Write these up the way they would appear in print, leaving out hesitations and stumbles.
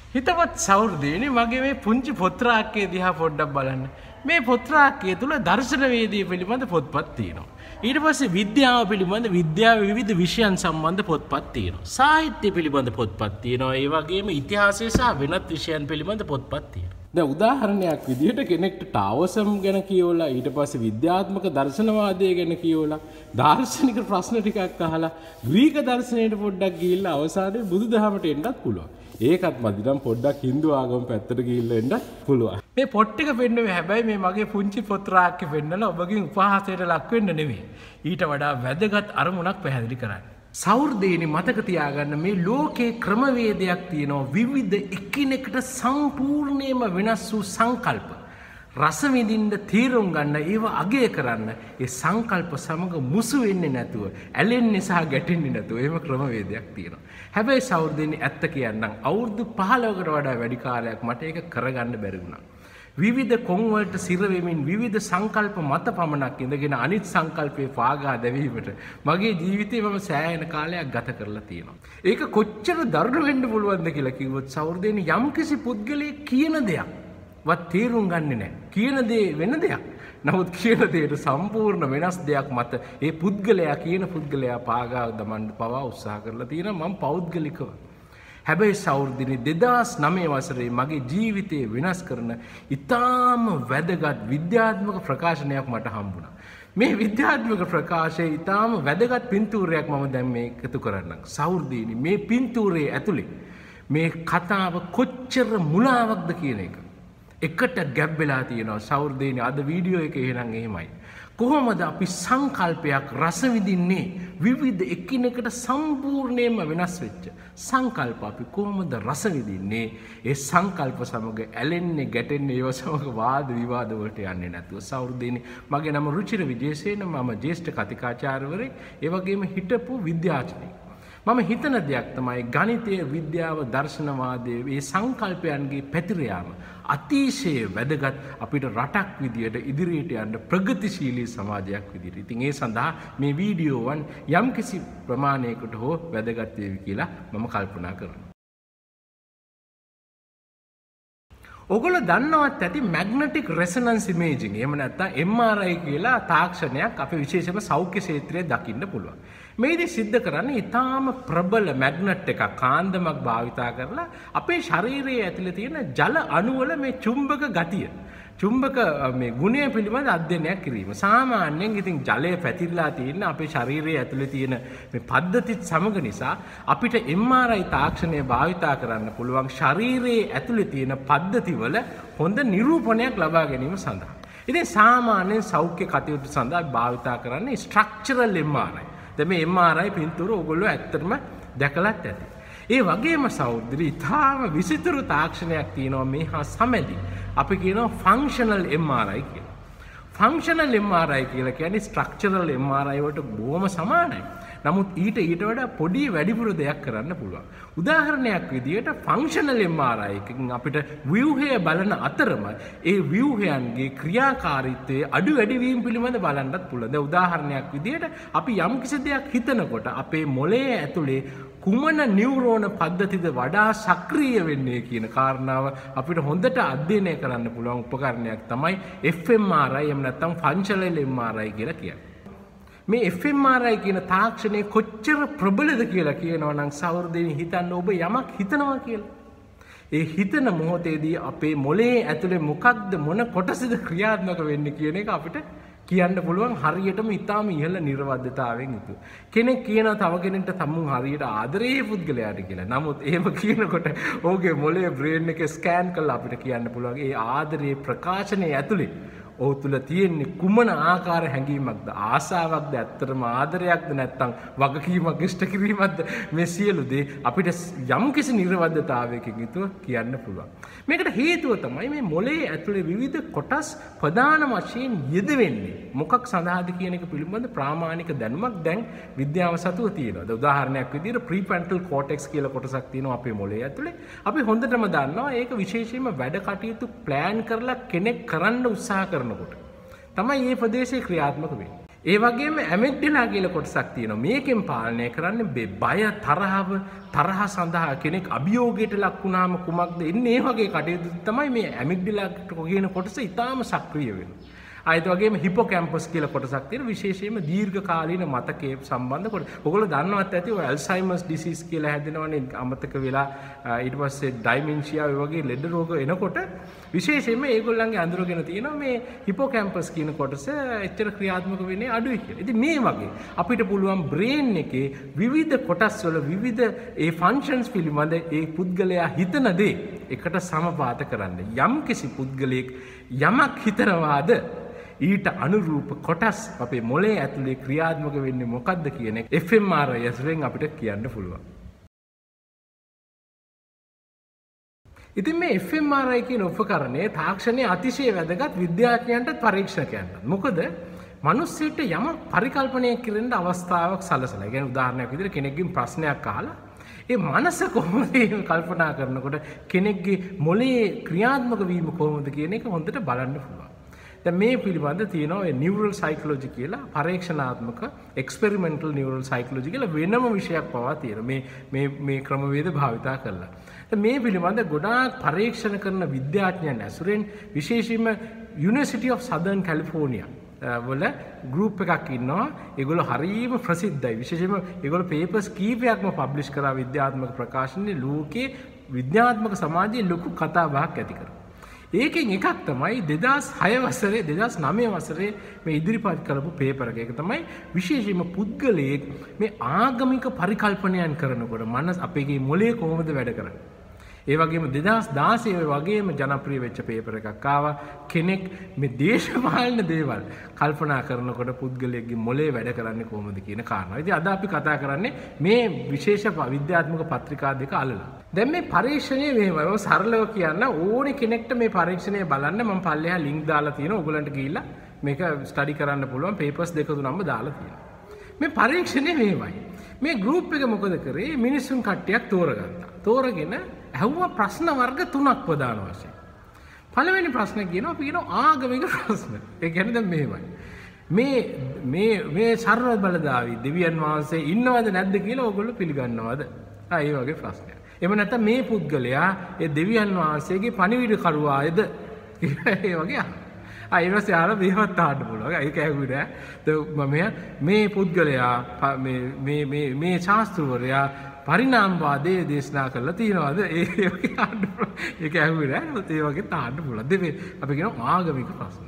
හිතවත් සෞර්දීනි මගේ මේ පුංචි පොත්‍රාක්කේ දිහා පොඩ්ඩක් බලන්න. මේ පොත්‍රාක්කය තුල දර්ශනවේදී පිළිබඳ පොත්පත් තියෙනවා. ඊට පස්සේ විද්‍යාව පිළිබඳ විද්‍යාවේ විවිධ විෂයන් සම්බන්ධ පොත්පත් තියෙනවා. සාහිත්‍ය පිළිබඳ පොත්පත් තියෙනවා. ඒ වගේම ඉතිහාසය සහ වෙනත් විෂයන් පිළිබඳ පොත්පත් තියෙනවා. දැන් උදාහරණයක් විදිහට කෙනෙක්ට ටාවසම් ගැන කියවලා ඊට පස්සේ විද්‍යාත්මක දර්ශනවාදය ගැන කියවලා දාර්ශනික ප්‍රශ්න ටිකක් අහලා ග්‍රීක දර්ශනයට පොඩ්ඩක් ගිහිල්ලා අවසානයේ බුදුදහමට එන්නත් පුළුවන්. ඒකත් මදි නම් පොඩ්ඩක් හින්දු ආගම පැත්තට ගිහිල්ලා එන්න පුළුවන්. මේ පොත් ටික පෙන්නුවේ හැබැයි මේ මගේ පුංචි පොත්‍රාක්කේ පෙන්නලා ඔබගෙන් උපහාසයට ලක් වෙන්න නෙවෙයි. ඊට වඩා වැදගත් අරමුණක් පැහැදිලි කරන්න. සෞර්දීනි මතක තියාගන්න මේ ලෝකේ ක්‍රමවේදයක් තියෙනවා විවිධ එකිනෙකට සම්පූර්ණයෙන්ම වෙනස් වූ සංකල්ප. රස විඳින්න තීරුම් ගන්න ඒව අගය කරන්න ඒ සංකල්ප සමග මුසු වෙන්නේ නැතුව ඇලෙන්නේ සහ ගැටෙන්නේ නැතුව එහෙම ක්‍රමවේදයක් තියෙනවා. හැබැයි සෞර්දීනි ඇත්ත කියන්නම් අවුරුදු 15කට වඩා වැඩි කාලයක් මට ඒක කරගන්න බැරි වුණා. විවිධ කොන් වලට සිර වෙමින් විවිධ සංකල්ප මත පමණක් ඉඳගෙන අනිත් සංකල්පේ පාගා දැවීමට මගේ ජීවිතේ මම සෑහෙන කාලයක් ගත කරලා තියෙනවා. ඒක කොච්චර දරුණු වෙන්න පුළුවන්ද කියලා කිව්වොත් සෞර්දීනි යම්කිසි පුද්ගලයෙක් කියන දෙයක් වත් තේරුම් ගන්නෙ නැහැ. කියන දේ වෙන දෙයක්. නමුත් කියන දේට සම්පූර්ණ වෙනස් දෙයක් මත ඒ පුද්ගලයා කියන පුද්ගලයා පාගා දමන්න පවා උත්සාහ කරලා තියෙනවා මම පෞද්ගලිකව. හැබැයි සෞර්දිනි 2009 වසරේ මගේ ජීවිතේ වෙනස් කරන ඉතාම වැදගත් විද්‍යාත්මක ප්‍රකාශනයක් මට හම්බුණා. මේ විද්‍යාත්මක ප්‍රකාශය ඉතාම වැදගත් පින්තූරයක් මම දැන් මේ එකතු කරන්නම්. සෞර්දිනි මේ පින්තූරයේ ඇතුලේ මේ කතාව කොච්චර මුලාවක්ද කියන එක එකට ගැබ් වෙලා තියෙනවා. සෞර්දීනි අද වීඩියෝ එකේ එහෙනම් එහෙමයි. කොහොමද අපි සංකල්පයක් රස විඳින්නේ විවිධ එකිනෙකට සම්පූර්ණයෙන්ම වෙනස් වෙච්ච සංකල්ප අපි කොහොමද රස විඳින්නේ ඒ සංකල්ප සමග ඇලෙන්නේ ගැටෙන්නේ ඒව සමග වාද විවාද වලට යන්නේ නැතුව. සෞර්දීනි මගේ නම රුචිර විජේසේන මම ජ්‍යෙෂ්ඨ කතිකාචාර්යවරයෙක් ඒ වගේම හිටපු විද්‍යාඥයෙක්. මම හිතන දෙයක් තමයි ගණිතය විද්‍යාව දර්ශනවාදයේ මේ සංකල්පයන්ගේ පැතිර යාම අතිශය වැදගත් අපිට රටක් විදියට ඉදිරියට යන්න ප්‍රගතිශීලී සමාජයක් විදියට. ඉතින් ඒ සඳහා මේ වීඩියෝ වන් යම්කිසි ප්‍රමාණයකට හෝ වැදගත් වේවි කියලා මම කල්පනා කරනවා. ඔගොල්ලෝ දන්නවත් ඇති මැග්නටික් රෙසොනන්ස් ඉමේජින් එහෙම නැත්නම් MRI කියලා තාක්ෂණයක් අපේ විශේෂම සෞඛ්‍ය ක්ෂේත්‍රයේ දකින්න පුළුවන්. මේදී සිද්ධ කරන්නේ ඊටාම ප්‍රබල මැග්නට් එකක් කාන්දමක් භාවිතා කරලා අපේ ශරීරයේ ඇතුලේ තියෙන ජල අණු වල මේ චුම්බක ගතිය චුම්බක මේ ගුණය පිළිබඳ අධ්‍යයනයක් කිරීම. සාමාන්‍යයෙන් ඉතින් ජලය පැතිරලා තියෙන අපේ ශරීරයේ ඇතුලේ තියෙන මේ පද්ධතිත් සමග නිසා අපිට MRI තාක්ෂණය භාවිතා කරන්න පුළුවන් ශරීරයේ ඇතුලේ තියෙන පද්ධතිවල හොඳ නිරූපණයක් ලබා ගැනීම සඳහා. ඉතින් සාමාන්‍යයෙන් සෞඛ්‍ය කටයුතු සඳහා භාවිතා කරන්නේ ස්ට්‍රක්චරල් MRI. දැන් මේ MRI පින්තූර ඔයගොල්ලෝ ඇත්තටම දැකලත් ඇති. ඒ වගේම සෞද්‍රි ඉතාම විසිතුරු තාක්ෂණයක් තියෙනවා මේ හා සමැදි. අපි කියනවා ෆන්ක්ෂනල් MRI කියලා. ෆන්ක්ෂනල් MRI කියලා කියන්නේ ස්ට්‍රක්චරල් MRI වලට බොහොම සමානයි. නමුත් ඊට වඩා පොඩි වැඩිපුර දෙයක් කරන්න පුළුවන්. උදාහරණයක් විදිහට ෆන්ක්ෂනල් MRI එකකින් අපිට ව්‍යුහය බලන අතරම ඒ ව්‍යුහයන්ගේ ක්‍රියාකාරීත්වයේ අඩු වැඩි වීම පිළිබඳ බලන්නත් පුළුවන්. දැන් උදාහරණයක් විදිහට අපි යම්කිසි දෙයක් හිතනකොට අපේ මොළයේ ඇතුලේ කුමන නියුරෝන පද්ධතිද වඩා සක්‍රිය වෙන්නේ කියන කාරණාව අපිට හොඳට අධ්‍යයනය කරන්න පුළුවන් උපකරණයක් තමයි fMRI එහෙම නැත්නම් ෆන්ක්ෂනල් MRI කියලා කියන්නේ. මේ fMRI කියන තාක්ෂණය කොච්චර ප්‍රබලද කියලා කියනවා නම් සෞර්දීනි හිතන්න ඔබ යමක් හිතනවා කියලා. ඒ හිතන මොහොතේදී අපේ මොළයේ ඇතුලේ මොකක්ද මොන කොටසද ක්‍රියාත්මක වෙන්නේ කියන එක අපිට කියන්න පුළුවන් හරියටම ඉතාම ඉහළ නිර්වද්‍යතාවයෙන් යුතුව. කෙනෙක් කියනවා තව කෙනෙක්ට තමුන් හරියට ආදරේ පුද්ගලයාට කියලා. නමුත් එහෙම කියනකොට ඔහුගේ මොළයේ බ්‍රේන් එක ස්කෑන් කරලා අපිට කියන්න පුළුවන් ඒ ආදරේ ප්‍රකාශනයේ ඇතුලේ ඔහු තුල තියෙන්නේ කුමන ආකාර හැඟීමක්ද ආසාවක්ද ඇත්තටම ආදරයක්ද නැත්නම් වගකීමක් ඉෂ්ට කිරීමක්ද මේ සියලු දේ අපිට යම්කිසි නිර්වද්‍යතාවයකින් යුතුව කියන්න පුළුවන්. මේකට හේතුව තමයි මේ මොළයේ ඇතුලේ විවිධ කොටස් ප්‍රධාන වශයෙන් යෙදෙන්නේ මොකක් සඳහාද කියන එක පිළිබඳ ප්‍රාමාණික දැනුමක් දැන් විද්‍යාව සතුව තියෙනවා. උදාහරණයක් විදිහට ප්‍රීෆ්‍රන්ටල් කෝටෙක්ස් කියලා කොටසක් තියෙනවා අපේ මොළයේ ඇතුලේ. අපි හොඳටම දන්නවා ඒක විශේෂයෙන්ම වැඩ කටයුතු ප්ලෑන් කරලා කෙනෙක් කරන්න උත්සාහ කරනවා. තමයි මේ ප්‍රදේශයේ ක්‍රියාත්මක වෙන්නේ. ඒ වගේම ඇමෙග්ඩලා කියලා කොටසක් තියෙනවා. මේකෙන් පාලනය කරන්නේ බය, තරහ සඳහා කෙනෙක් අභියෝගයට ලක් වුණාම කුමක්ද එන්නේ? ඒ වගේ කටයුතු තමයි මේ ඇමෙග්ඩලා කියන කොටස ඊටාම සක්‍රිය වෙනවා. ආයෙත් වගේම හිපෝකැම්පස් කියලා කොටසක් තියෙන විශේෂයෙන්ම දීර්ඝකාලීන මතකයේ සම්බන්ධ කොට. ඔයගොල්ලෝ දන්නවත් ඇති ඔය ඇල්සයිමර්ස් ඩිසීස් කියලා හැදෙනවනේ අමතක වෙලා ඊට පස්සේ ඩයිමෙන්ෂියා වගේ ලෙඩ රෝග එනකොට විශේෂයෙන්ම ඒගොල්ලන්ගේ අඳුරගෙන තියෙනවා මේ හිපෝකැම්පස් කියන කොටස එච්චර ක්‍රියාත්මක වෙන්නේ අඩුයි කියලා. ඉතින් මේ වගේ අපිට පුළුවන් බ්‍රේන් එකේ විවිධ කොටස් වල විවිධ ඒ ෆන්ක්ෂන්ස් පිළිබඳ ඒ පුද්ගලයා හිතන දේ එකට සමපාත කරන්න. යම්කිසි පුද්ගලයෙක් යමක් හිතනවාද ඊට අනුරූප කොටස් අපේ මොලේ ඇතුලේ ක්‍රියාත්මක වෙන්නේ මොකක්ද කියන එක fMRI ඇසුරෙන් අපිට කියන්න පුළුවන්. ඉතින් මේ fMRI කියන උපකරණය තාක්ෂණයේ අතිශය වැදගත් විද්‍යාඥයන්ට පරීක්ෂකයන්ට. මොකද මිනිස්සුන්ට යම පරිකල්පනය කරන්න අවස්ථාවක් සලසලා. ඒ කියන්නේ උදාහරණයක් විදිහට කෙනෙක්ගෙන් ප්‍රශ්නයක් අහලා ඒ මනස කොහොමද කල්පනා කරනකොට කෙනෙක්ගේ මොලේ ක්‍රියාත්මක වීම කොහොමද කියන එක හොඳට බලන්න පුළුවන්. දැන් මේ පිළිබඳ තියෙනවා ඒ නියුරල් සයිකොලොජි කියලා පරීක්ෂණාත්මක එක්ස්පෙරිමෙන්ටල් නියුරල් සයිකොලොජි කියලා වෙනම විෂයක් පවා තියෙනවා. මේ ක්‍රමවේද භාවිතා කරලා. දැන් මේ පිළිබඳ ගොඩාක් පරීක්ෂණ කරන විද්‍යාඥයන් ඇසුරෙන් විශේෂයෙන්ම University of Southern California වල ගෲප් එකක් ඉන්නවා. ඒගොල්ලෝ හරියම ප්‍රසිද්ධයි. විශේෂයෙන්ම ඒගොල්ලෝ පේපර්ස් කීපයක්ම පබ්ලිෂ් කරා විද්‍යාත්මක ප්‍රකාශනයේ ලෝකේ විද්‍යාත්මක සමාජයේ ලොකු කතාබහක් ඇති කරා. ඒකෙන් එකක් තමයි 2006 වසරේ 2009 වසරේ මේ ඉදිරිපත් කරපු පේපර් එක. ඒක තමයි විශේෂයෙන්ම පුද්ගලයෙක් මේ ආගමික පරිකල්පනයන් කරනකොට මනස අපේ මොලේ කොහොමද වැඩ කරන්නේ. ඒ වගේම 2016 වගේම ජනප්‍රිය වෙච්ච පේපර් එකක් ආවා. කෙනෙක් මේ දේශපාලන දේවල් කල්පනා කරනකොට පුද්ගලයෙක්ගේ මොලේ වැඩ කරන්නේ කොහොමද කියන කාරණා. ඉතින් අද අපි කතා කරන්නේ මේ විශේෂ විද්‍යාත්මක පත්‍රිකා දෙක අල්ලලා. දැන් මේ පරීක්ෂණය මෙහෙමයි. සරලව කියන්න ඕනේ කෙනෙක්ට මේ පරීක්ෂණය බලන්න මම පල්ලෙහා ලින්ක් දාලා තියෙනවා. ඔයගලන්ට ගිහිල්ලා මේක ස්ටඩි කරන්න පුළුවන්. පේපර්ස් දෙක තුනක්ම දාලා තියෙනවා. මේ පරීක්ෂණය මෙහෙමයි. මේ ගෲප් එක මොකද කරේ? මිනිස්සුන් කට්ටියක් තෝරගත්තා. තෝරගෙන ඇහුවා ප්‍රශ්න වර්ග තුනක් ප්‍රධාන වශයෙන්. පළවෙනි ප්‍රශ්න කියනවා අපි කියනවා ආගමික ප්‍රශ්න. ඒ කියන්නේ දැන් මෙහෙමයි. මේ සර්ව බලදාවි දෙවියන් වහන්සේ ඉන්නවද නැද්ද කියලා ඕගොල්ලෝ පිළිගන්නවද? ඒ වගේ ප්‍රශ්නයක්. එහෙම නැත්නම් මේ පුද්ගලයා ඒ දෙවියන් වහන්සේගේ පණිවිඩ කරුවායද? ඒ වගේ ඊට පස්සේ ආලා මේවත් අහන්න පුළුවන්. ඒක ඇහුවේ නෑ. මේ පුද්ගලයා මේ ශාස්ත්‍රවරයා පරිණාමවාදයේ දේශනා කරලා තියෙනවද? ඒ වගේ අහන්න පුළුවන්. ඒක ඇහුවේ නෑ. ඒ වගේ අහන්න පුළුවන්. දෙපේ අපි කියනවා ආගමික ප්‍රශ්න.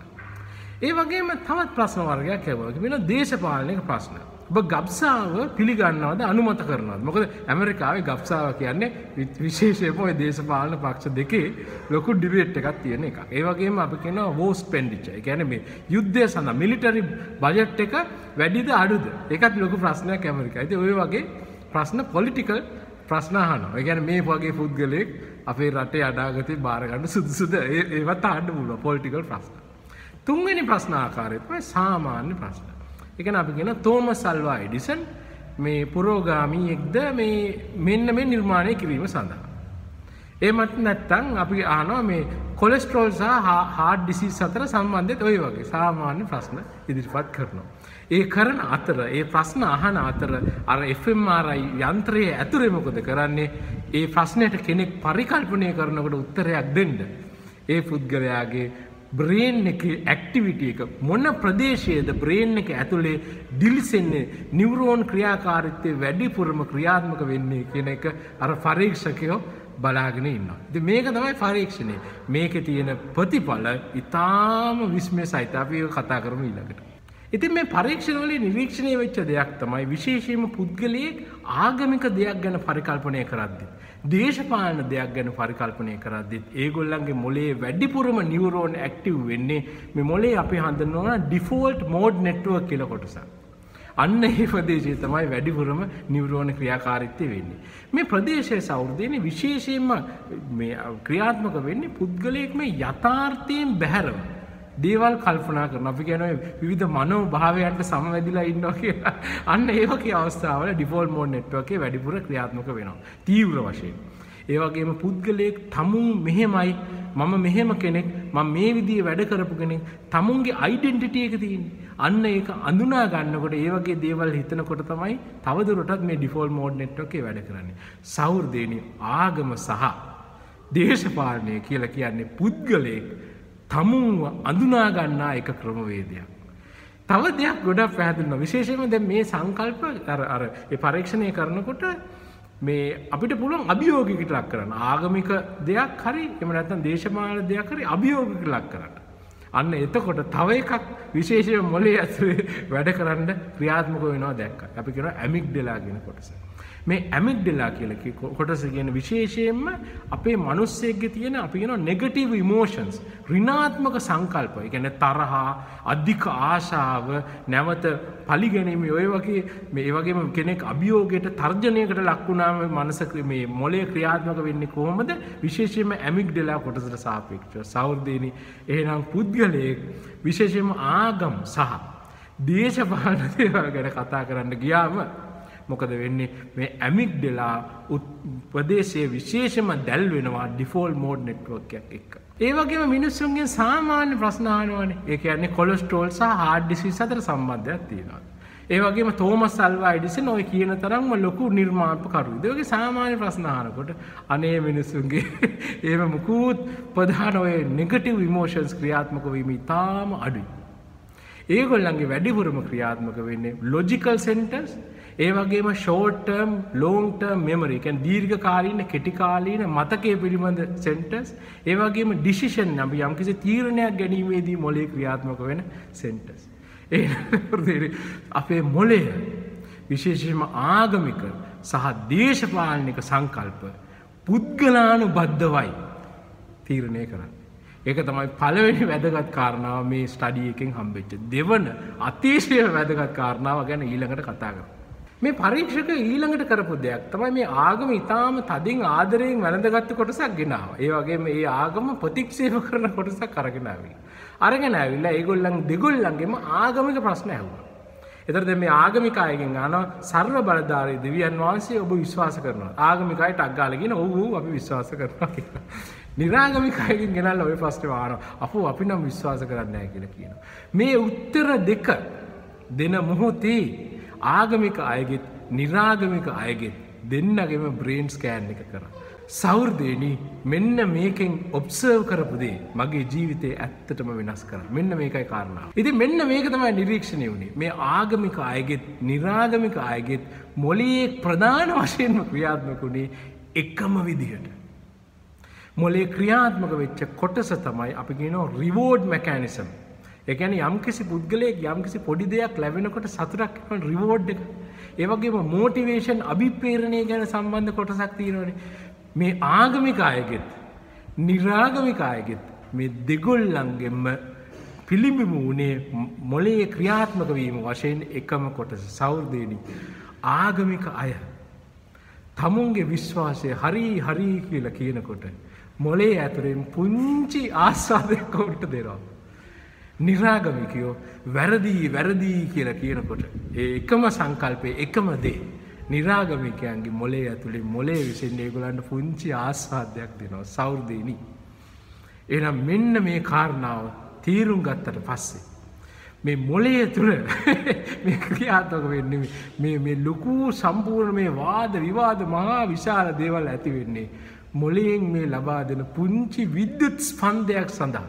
ඒ වගේම තවත් ප්‍රශ්න වර්ගයක් ඇහුවා. කියනවා දේශපාලනික ප්‍රශ්න. ඔබ ගබ්සාව පිළිගන්නවද අනුමත කරනවද? මොකද ඇමරිකාවේ ගබ්සාව කියන්නේ විශේෂයෙන්ම ওই දේශපාලන පක්ෂ දෙකේ ලොකු ඩිබේට් එකක් තියෙන එකක්. ඒ වගේම අපි කියනවා වෝර් ස්පෙන්ඩිචර්. ඒ කියන්නේ මේ යුද්ධය සඳහා මිලිටරි බජට් එක වැඩිද අඩුද? ඒකත් ලොකු ප්‍රශ්නයක් ඇමරිකාවේ. ඉතින් ওই වගේ ප්‍රශ්න පොලිටිකල් ප්‍රශ්න අහනවා. ඒ කියන්නේ මේ වගේ පුද්ගලයෙක් අපේ රටේ අනාගතේ බාර ගන්න සුදුසුද? ඒවත් අහන්න පුළුවන් පොලිටිකල් ප්‍රශ්න. තුන්වෙනි ප්‍රශ්න ආකාරය තමයි සාමාන්‍ය ප්‍රශ්න. ඒ කියන්නේ අපි කියන තෝමස් අල්වා එඩිසන් මේ පුරෝගාමීෙක්ද මේ මෙන්න මේ නිර්මාණය කිරීම සඳහා. එහෙමත් නැත්නම් අපි අහනවා මේ කොලෙස්ටරෝල් සහ හાર્ට් ඩිසීස් අතර සම්බන්ධයත් ඔය වගේ සාමාන්‍ය ප්‍රශ්න ඉදිරිපත් කරනවා. ඒ කරන අතර ඒ ප්‍රශ්න අහන අතර අර fMRI යන්ත්‍රයේ ඇතුලේ මොකද කරන්නේ? ඒ ප්‍රශ්නෙට කෙනෙක් පරිකල්පනය කරනකොට උත්තරයක් දෙන්න ඒ පුද්ගලයාගේ බ්‍රේන් එකේ ඇක්ටිවිටි එක මොන ප්‍රදේශයේද බ්‍රේන් එක ඇතුලේ දිලිසෙන්නේ නියුරෝන් ක්‍රියාකාරීත්වය වැඩිපුරම ක්‍රියාත්මක වෙන්නේ කියන එක අර පරීක්ෂකයෝ බලාගෙන ඉන්නවා. ඉතින් මේක තමයි පරීක්ෂණය. මේකේ තියෙන ප්‍රතිඵල ඊටාම විස්මය සහිත. අපි ඒක කතා කරමු ඊළඟට. ඉතින් මේ පරීක්ෂණවලින් නිරීක්ෂණය වෙච්ච දෙයක් තමයි විශේෂයෙන්ම පුද්ගලයෙක් ආගමික දෙයක් ගැන පරිකල්පනය කරද්දී දේශපාලන දෙයක් ගැන පරිකල්පනය කරද්දී ඒගොල්ලන්ගේ මොලේ වැඩිපුරම නියුරෝන් ඇක්ටිව් වෙන්නේ මේ මොලේ අපි හඳුන්වන ඩිෆෝල්ට් මෝඩ් නෙට්වර්ක් කියලා කොටසක්. අන්න ඒ ප්‍රදේශයේ තමයි වැඩිපුරම නියුරෝන ක්‍රියාකාරීත්වය වෙන්නේ. මේ ප්‍රදේශයේ සෞර්ධයනේ විශේෂයෙන්ම මේ ක්‍රියාත්මක වෙන්නේ පුද්ගලයෙක් මේ යථාර්ථයෙන් බැහැරව දේවල් කල්පනා කරනවා. අපි කියනවා විවිධ මනෝභාවයන්ට සමවැදිලා ඉන්නවා කියලා. අන්න ඒ වගේ අවස්ථාවල ඩිෆෝල්ට් මෝඩ් නෙට්වර්ක් එකේ වැඩිපුර ක්‍රියාත්මක වෙනවා. තීව්‍ර වශයෙන්. ඒ වගේම පුද්ගලයෙක් තමුන් මෙහෙමයි මම මෙහෙම කෙනෙක් මම මේ විදිහේ වැඩ කරපු කෙනෙක් තමුන්ගේ ඩෙන්ටිටි එක තියෙන්නේ. අන්න ඒක අඳුනා ගන්නකොට ඒ වගේ දේවල් හිතනකොට තමයි තවදුරටත් මේ ඩිෆෝල්ට් මෝඩ් නෙට්වර්ක් එක වැඩ කරන්නේ. සහෘදේනි ආගම සහ දේශපාලනය කියලා කියන්නේ පුද්ගලයෙක් තමුන්ව අඳුනා ගන්නා එක ක්‍රමවේදයක්. තව දෙයක් ගොඩක් පැහැදිලිනවා. විශේෂයෙන්ම දැන් මේ සංකල්ප අර ඒ පරීක්ෂණය කරනකොට මේ අපිට පුළුවන් අභියෝගයකට ලක් කරන්න. ආගමික දෙයක් හරි එහෙම නැත්නම් දේශපාලන දෙයක් හරි අභියෝගයකට ලක් කරන්න. අන්න එතකොට තව එකක් විශේෂයෙන්ම මොලේ ඇතුලේ වැඩ කරන්න ක්‍රියාත්මක වෙනවා දැක්කා. අපි කියනවා ඇමිග්ඩලා කියන කොටස. මේ ඇමිග්ඩලා කියලා කොටස කියන්නේ විශේෂයෙන්ම අපේ මිනිස්සෙක්ගේ තියෙන අපි කියනවා නෙගටිව් ඉමෝෂන්ස්, ඍණාත්මක සංකල්ප. ඒ කියන්නේ තරහ, අධික ආශාව, නැවත පරිගැනීම, ඔය වගේ මේ වගේම කෙනෙක් අභියෝගයට තර්ජනයකට ලක් වුණාම මනස මේ මොලේ ක්‍රියාත්මක වෙන්නේ කොහොමද? විශේෂයෙන්ම ඇමිග්ඩලා කොටසට සාපේක්ෂව. සහෘදේනි එහෙනම් පුද්ගලයෙක් විශේෂයෙන්ම ආගම් සහ දේශපාලන දේවල් ගැන කතා කරන්න ගියාම මොකද වෙන්නේ? මේ ඇමිග්ඩලා ප්‍රදේශයේ විශේෂම දැල් වෙනවා ඩිෆෝල්ට් මෝඩ් නෙට්වර්ක් එකක් එක්ක. ඒ වගේම මිනිස්සුන්ගෙන් සාමාන්‍ය ප්‍රශ්න අහනවානේ. ඒ කියන්නේ කොලෙස්ටරෝල් සහ හાર્ට් ඩිසීස් අතර සම්බන්ධයක් තියෙනවා. ඒ වගේම තෝමස් අල්වා එඩිසන් ඔය කියන තරම්ම ලොකු නිර්මාණකරුවෙක්. ඒ වගේ සාමාන්‍ය ප්‍රශ්න අහනකොට අනේ මිනිස්සුන්ගේ ඒව මුකුත් ප්‍රධාන ඔය නෙගටිව් ඉමෝෂන්ස් ක්‍රියාත්මක වීම ඉතාම අඩුයි. ඒගොල්ලන්ගේ වැඩිපුරම ක්‍රියාත්මක වෙන්නේ ලොජිකල් සෙන්ටර්ස්, ඒ වගේම short term long term memory, කියන්නේ දීර්ඝකාලීන කෙටිකාලීන මතකයේ පිළිබඳ සෙන්ටර්ස්, ඒ වගේම ඩිසිෂන් අපි යම්කිසි තීරණයක් ගැනීමේදී මොලේ ක්‍රියාත්මක වෙන සෙන්ටර්ස්. ඒ අපේ මොලය විශේෂයෙන්ම ආගමික සහ දේශපාලනික සංකල්ප පුද්ගලානුබද්ධවයි තීරණය කරන්නේ. ඒක තමයි පළවෙනි වැදගත් කාරණාව මේ ස්ටඩි එකෙන් හම්බෙච්ච. දෙවන අතිශය වැදගත් කාරණාව ගැන ඊළඟට කතා කරමු. මේ පරීක්ෂක ඊළඟට කරපු දෙයක් තමයි මේ ආගම ඊටාම තදින් ආදරයෙන් වැළඳගත්තු කොටසක් ගෙනාවා. ඒ වගේම මේ ආගම ප්‍රතික්ෂේප කරන කොටසක් අරගෙන ආවා. අරගෙන ආවිල්ලා ඒගොල්ලන් දෙගොල්ලන්ගෙම ආගමික ප්‍රශ්න ඇහුවා. එතකොට දැන් මේ ආගමික අයගෙන් අහනවා සර්ව බලධාරී දෙවියන් වහන්සේ ඔබ විශ්වාස කරනවා? ආගමික අයට අග්ගාලා කියන ඔව් අපි විශ්වාස කරනවා කියලා. නිරාගමික අයගෙන් ගෙනල්ලා ওই ප්‍රශ්නේ අහනවා. අපෝ අපි නම් විශ්වාස කරන්නේ නැහැ කියලා කියනවා. මේ උත්තර දෙක දෙන මොහොතේ ආගමික අයගෙත් නිරාගමික අයගෙත් දෙන්නගෙම බ්‍රේන් ස්කෑන් එක කරා. සහෘදේනි මෙන්න මේකෙන් ඔබ්සර්ව් කරපු දේ මගේ ජීවිතේ ඇත්තටම වෙනස් කරා. මෙන්න මේකයි කාරණාව. ඉතින් මෙන්න මේක තමයි නිරීක්ෂණය වුණේ. මේ ආගමික අයගෙත් නිරාගමික අයගෙත් මොළයේ ප්‍රධාන වශයෙන්ම ක්‍රියාත්මක වුණේ එකම විදිහට. මොළයේ ක්‍රියාත්මක වෙච්ච කොටස තමයි අපි කියනවා රිවෝඩ් මෙකැනිසම්. ඒ කියන්නේ යම්කිසි පුද්ගලයෙක් යම්කිසි පොඩි දෙයක් ලැබෙනකොට සතුටක් වෙන රිවෝඩ් එක. ඒ වගේම මොටිවේෂන් අභිප්‍රේරණය ගැන සම්බන්ධ කොටසක් තියෙනවානේ. මේ ආගමික අයගෙත් නිරාගමික අයගෙත් මේ දෙගොල්ලන්ගෙම පිළිඹු වුණේ මොළයේ ක්‍රියාත්මක වීම වශයෙන් එකම කොටස. සහෘදේනි ආගමික අය තමුන්ගේ විශ්වාසය හරි කියලා කියනකොට මොළයේ ඇතුලෙන් පුංචි ආස්වාදයක් උන්ට දෙනවා. නිරාගමිකයෝ වැරදි කියලා කියනකොට ඒ එකම සංකල්පයේ එකම දේ නිරාගමිකයන්ගේ මොළයේ ඇතුලේ මොළයේ විසින් ඒගොල්ලන්ට පුංචි ආස්වාදයක් දෙනවා. සහෘදේනි එහෙනම් මෙන්න මේ කාරණාව තීරුම් ගත්තට පස්සේ මේ මොළයේ තුල මේ ක්‍රියාත්මක වෙන්නේ මේ ලොකු සම්පූර්ණ මේ වාද විවාද මහා විශාල දේවල් ඇති වෙන්නේ මොළයෙන් මේ ලබා දෙන පුංචි විද්‍යුත් ස්පන්දයක් සඳහා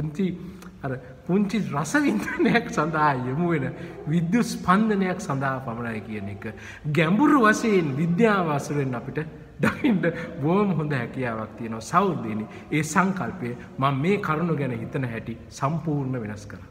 පුංචි රසවින්දනයක් සඳහා යොමු වෙන විද්‍යුත් ස්පන්දනයක් සඳහා පමණයි කියන එක ගැඹුරු වශයෙන් විද්‍යාව අසුරෙන් අපිට දකින්න බොහොම හොඳ හැකියාවක් තියෙනවා. සහෘදේනි ඒ සංකල්පය මම මේ කරුණ ගැන හිතන හැටි සම්පූර්ණ වෙනස් කරා.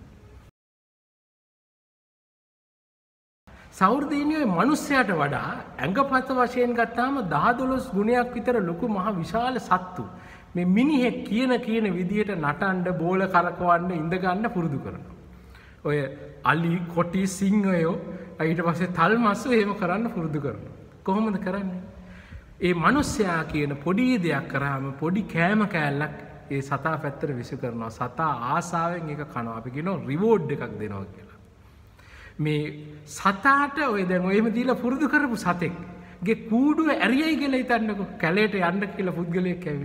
සහෘදේනි ඔය මිනිස්සයාට වඩා ඇඟපත වශයෙන් ගත්තාම 10-12 ගුණයක් විතර ලොකු මහ විශාල සත්තු මේ මිනිහෙක් කියන විදියට නටන්න බෝල කරකවන්න ඉඳ ගන්න පුරුදු කරනවා. ඔය අලි කොටි සිංහයෝ ඊට පස්සේ තල්මස්සෝ එහෙම කරන්න පුරුදු කරනවා. කොහොමද කරන්නේ? ඒ මිනිස්සයා කියන පොඩි දෙයක් කරාම පොඩි කෑම කෑල්ලක් ඒ සතා පැත්තට විසි කරනවා. සතා ආසාවෙන් ඒක කනවා. අපි කියනවා රිවෝඩ් එකක් දෙනවා කියලා. මේ සතාට ඔය දැන් ඔයම දීලා පුරුදු කරපු සතෙක්ගේ කූඩුව ඇරියයි කියලා හිතන්නකො. කැලේට යන්න කියලා පුද්ගලයෙක් ඇවිල්ලා.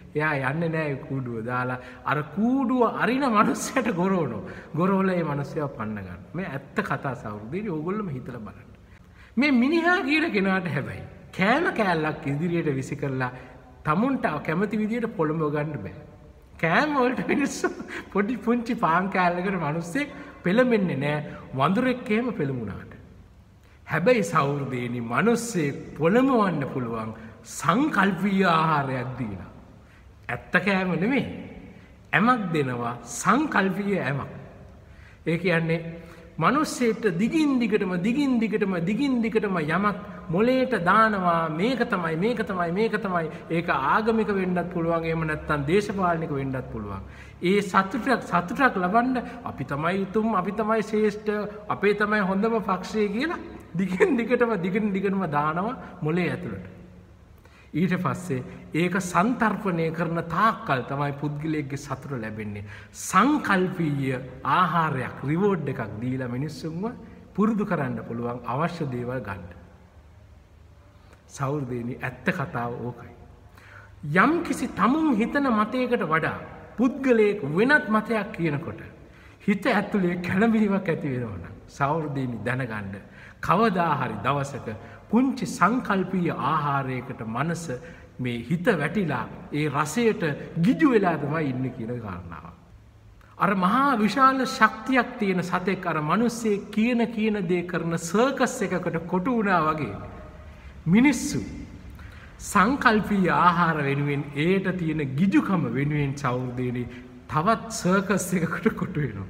එයා යන්නේ නැහැ කූඩුව දාලා අර කූඩුව අරින මිනිස්සයට ගොරවනවා. ගොරවලා ඒ මිනිස්සයා පන්න ගන්න. මේ ඇත්ත කතා සවුරුදේනි ඕගොල්ලොම හිතලා බලන්න. මේ මිනිහා කියන කෙනාට හැබැයි කෑම කෑල්ලක් ඉදිරියට විසි කරලා තමුන්ට කැමති විදියට පොළඹව ගන්න බෑ. කෑම වලට මිනිස්සු පොඩි පුංචි පාන් කෑල්ලකට මිනිස්සෙක් පෙළඹෙන්නේ නැහැ වඳුරෙක් එහෙම පෙළඹුණාට. හැබැයි සවුරුදේනි මිනිස්සෙක් පොළඹවන්න පුළුවන් සංකල්පීය ආහාරයක් දීලා. ඇත්ත කෑම නෙමෙයි. ඇමක් දෙනවා සංකල්පීය ඇමක්. ඒ කියන්නේ මිනිස්සෙට දිගින් දිගටම යමක් මොලේට දානවා මේක තමයි ඒක ආගමික වෙන්නත් පුළුවන් එහෙම නැත්නම් දේශපාලනික වෙන්නත් පුළුවන්. ඒ සතුටක් ලබන්න අපි තමයි උතුම් අපි තමයි ශ්‍රේෂ්ඨ අපේ තමයි හොඳම පක්ෂය කියලා දිගින් දිගටම දානවා මොලේ ඇතුළට. ඊට පස්සේ ඒක සන්තර්පණය කරන තාක්කල් තමයි පුද්ගලයෙක්ගේ සතුට ලැබෙන්නේ. සංකල්පීය ආහාරයක් රිවෝඩ් එකක් දීලා මිනිස්සුන්ව පුරුදු කරන්න පුළුවන් අවශ්‍ය දේවල් ගන්න. සවුරුදේනි ඇත්ත කතාව ඕකයි. යම් කිසි තමුන් හිතන මතයකට වඩා පුද්ගලයෙක් වෙනත් මතයක් කියනකොට හිත ඇතුලේ කැළඹීමක් ඇති වෙනවා නම් සවුරුදේනි දැනගන්න කවදා හරි දවසක පුංචි සංකල්පීය ආහාරයකට මනස මේ හිත වැටිලා ඒ රසයට ගිජු වෙලා තමයි ඉන්නේ කියන කාරණාව. අර මහා විශාල ශක්තියක් තියෙන සතෙක් අර මිනිස්සේ කියන දේ කරන සර්කස් එකකට කොටු වුණා වගේ මිනිස්සු සංකල්පීය ආහාර වෙනුවෙන් ඒට තියෙන ගිජුකම වෙනුවෙන් සවුරුදේනි තවත් සර්කස් එකකට කොටු වෙනවා.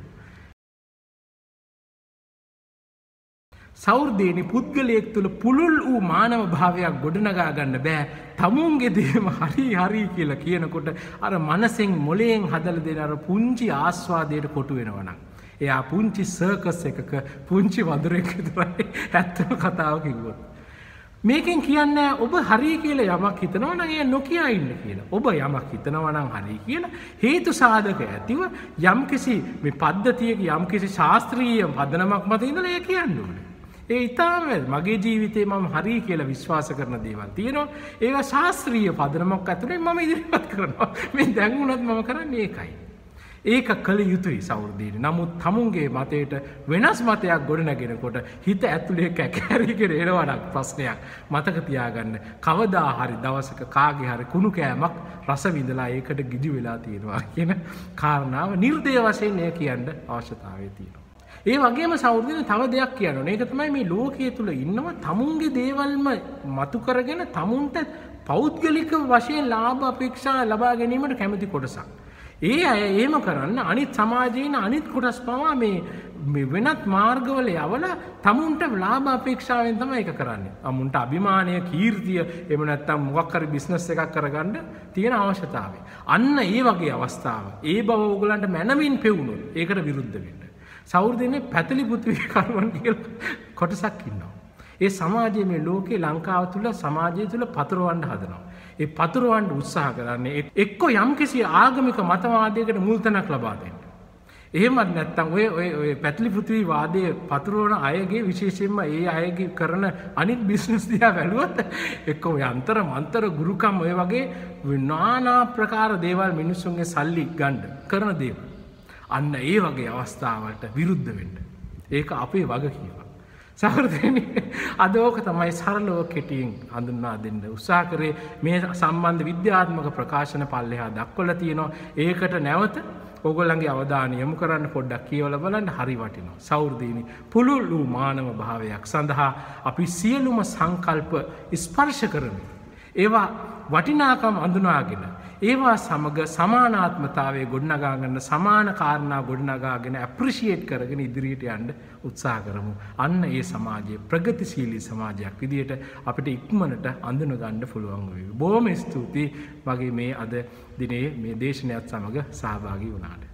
සෞර්දේනි පුද්ගලයෙක් තුළ පුළුල් වූ මානව භාවයක් ගොඩනගා ගන්න බෑ. තමුන්ගේ දේම හරි කියලා කියනකොට අර මනසෙන් මොලයෙන් හදලා දෙන අර පුංචි ආස්වාදයට කොටු වෙනවා නම් එයා පුංචි සර්කස් එකක පුංචි වඳුරෙක් විතරයි ඇත්තම කතාව කිව්වොත්. මේකෙන් කියන්නේ ඔබ හරි කියලා යමක් හිතනවා නම් ඒ නොකිය ඉන්න කියලා. ඔබ යමක් හිතනවා නම් හරි කියලා හේතු සාධක ඇතිව යම්කිසි මේ පද්ධතියක යම්කිසි ශාස්ත්‍රීය පදනමක් මත ඉඳලා ඒ කියන්න ඕනේ. ඒ ඉතාම මගේ ජීවිතේ මම හරි කියලා විශ්වාස කරන දේවල් තියෙනවා. ඒවා ශාස්ත්‍රීය පදනමක් ඇතුලේ මම ඉදිරිපත් කරනවා. මේ දැන් උනත් මම කරන්නේ ඒකයි. ඒක කළ යුතුයි සවුරුදේනි. නමුත් තමුන්ගේ මතයට වෙනස් මතයක් ගොඩනගෙනකොට හිත ඇතුලේ කැකෑරිගෙන එනවා නම් ප්‍රශ්නයක් මතක තියාගන්න. කවදා හරි දවසක කාගේ හරි කුණු කෑමක් රස විඳලා ඒකට ගිජු වෙලා තියෙනවා කියන කාරණාව නිර්දය වශයෙන් එය කියන්න අවශ්‍යතාවය තියෙනවා. ඒ වගේම සෞර්දේනි තව දෙයක් කියනවා. ඒක තමයි මේ ලෝකයේ තුල ඉන්නව තමුන්ගේ දේවල්ම මතු කරගෙන තමුන්ට පෞද්ගලික වශයෙන් ලාභ අපේක්ෂා ලබා ගැනීමට කැමති කොටසක්. ඒ අය එහෙම කරන්න අනිත් සමාජයේ අනිත් කොටස් පවා මේ වෙනත් මාර්ගවල යවලා තමුන්ට ලාභ අපේක්ෂාවෙන් තමයි ඒක කරන්නේ. අමුන්ට අභිමානය, කීර්තිය, එහෙම නැත්නම් මොකක් හරි බිස්නස් එකක් කරගන්න තියෙන අවශ්‍යතාවය. අන්න ඒ වගේ අවස්ථාව. ඒ බව ඕගලන්ට මනමින් පෙවුනොත් ඒකට විරුද්ධ වෙන්න. සෞර්දේනේ පැතලි පුත්වික කරුවන් කියලා කොටසක් ඉන්නවා. ඒ සමාජයේ මේ ලෝකේ ලංකාව තුල සමාජය තුල පතරවන්න හදනවා. ඒ පතරවන්න උත්සාහ කරන්නේ එක්ක යම්කිසි ආගමික මතවාදයකට මුල්තැනක් ලබා දෙන්න. එහෙමත් නැත්නම් ඔය පැතලි පුත්වි වාදයේ පතරවන අයගේ විශේෂයෙන්ම ඒ අයගේ කරන අනිත් බිස්නස් දිහා බැලුවොත් එක්ක ඔය අන්තර මන්තර ගුරුකම් ඔය වගේ নানা ප්‍රකාර දේවල් මිනිස්සුන්ගේ සල්ලි ගන්න කරන දේවල්. අන්න ඒ වගේ අවස්ථාවලට විරුද්ධ වෙන්න. ඒක අපේ වගකීම. සහෘදේනි අද ඕක තමයි සරලව කෙටියෙන් හඳුන්වා දෙන්න උත්සාහ කරේ. මේ සම්බන්ධ විද්‍යාත්මක ප්‍රකාශන පල්ලෙහා දක්වලා තියෙනවා. ඒකට නැවත ඕගොල්ලන්ගේ අවධානය යොමු කරන්න පොඩ්ඩක් කියවලා බලන්න හරි වටිනවා. සෞර්දේනි පුළුල් වූ මානව භාවයක් සඳහා අපි සියලුම සංකල්ප ස්පර්ශ කරමු. ඒවා වටිනාකම් අඳුනාගෙන ඒවා සමග සමානාත්මතාවය ගොඩනගා ගන්න සමාන කාරණා ගොඩනගාගෙන ඇප්‍රීෂিয়েට් කරගෙන ඉදිරියට යන්න උත්සාහ කරමු. අන්න ඒ සමාජයේ ප්‍රගතිශීලී සමාජයක් විදියට අපිට ඉක්මනට අඳුන ගන්න පුළුවන් වෙයි. බොහොම ස්තුතියි වගේ මේ අද දිනේ මේ දේශනයත් සමග සහභාගී වුණාට.